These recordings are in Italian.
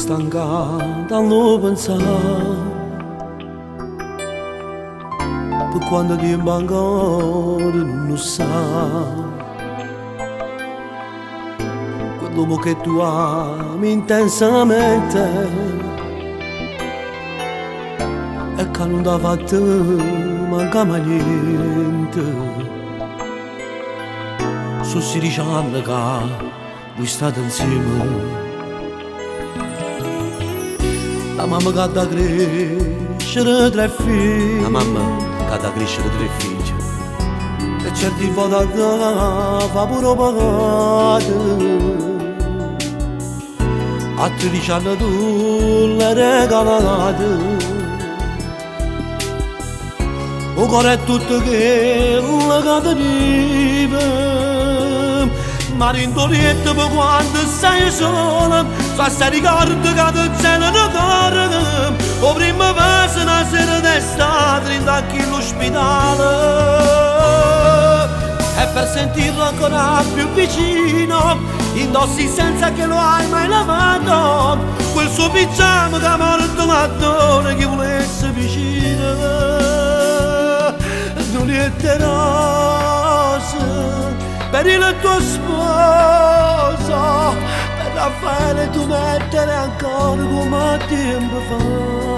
stancata a non pensare per quando tempo ancora non lo sa quell'uomo che tu ami intensamente e che non ti ha fatto manca mai niente. Sono 16 anni che voi state insieme. La mamma che da crescere 3 figli. La mamma che da crescere 3 figli. E certi volte fa pure pagare. A 13 anni tu le regalate. O cuore è tutto che la cadeniva. Ma rindolietto per quando sei sola. Se ricordo che ti cielo non corre. O prima fase una sera d'estate rindacchi l'ospedale. E per sentirlo ancora più vicino indossi senza che lo hai mai lavato quel suo pigiama che ha morto l'attore che volesse vicino. Giuliette rose per il tuo sposo, per Raffaele tu mettere ancora come tempo fa.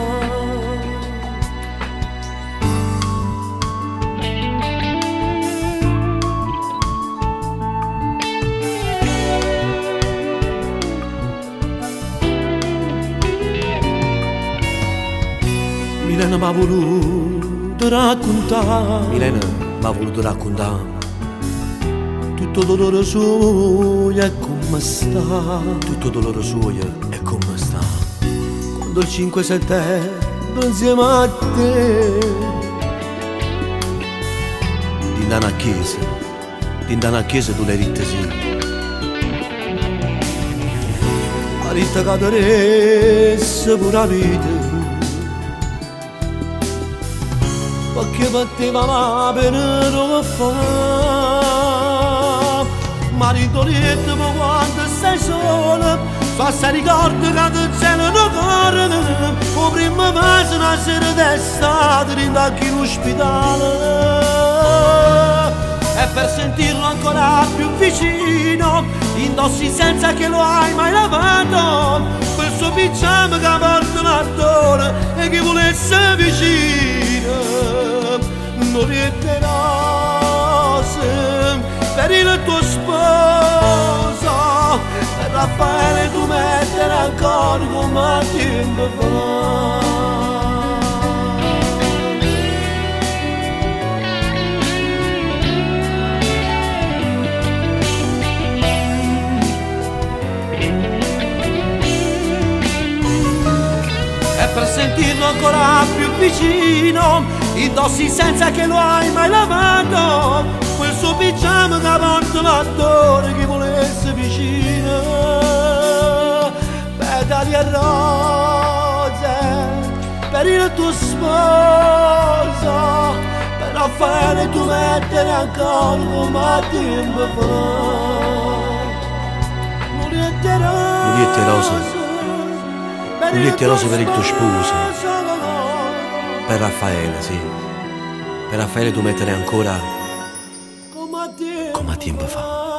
Milena m'ha voluto raccontare. Milena m'ha voluto raccontare tutto dolore suo e come sta. Tutto dolore suo e come sta. Quando il 5 settembre insieme a te t'indana a chiesa tu l'hai ritta sì. Ma ritta che aderesse pure la vita perché batteva la pena lo fa. Maritolietto ma quando sei sola se ricordo che ti cielo non corre. O prima fase una sera d'estate rindacchi l'ospedale. E per sentirlo ancora più vicino indossi senza che lo hai mai lavato quel suo pigiama che porta l'attore e che volesse vicino. Noriette rose per il tuo sposo, per Raffaele tu mettere ancora come tempo fa. E per sentirlo ancora più vicino indossi senza che lo hai mai lavato quel suo pigiama che porta l'attore che volesse vicino. Petali e rose per il tuo sposo, per Raffaele tu mettere ancora come tempo fa. Giuliette rose per il tuo sposo, per Raffaele, sì. Per Raffaele tu mettere ancora come a tempo fa.